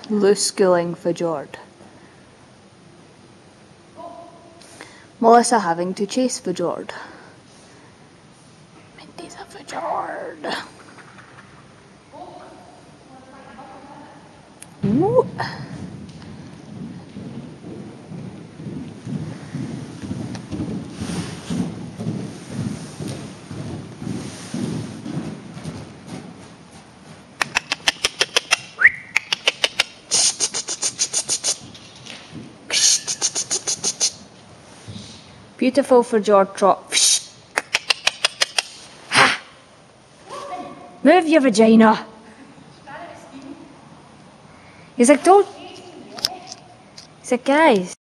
Loose schooling for Jord. Melissa having to chase for Jord. Minty's a for Jord. Ooh. Beautiful for Jord trot. Ha! Move your vagina. He's like, don't. He's like, guys.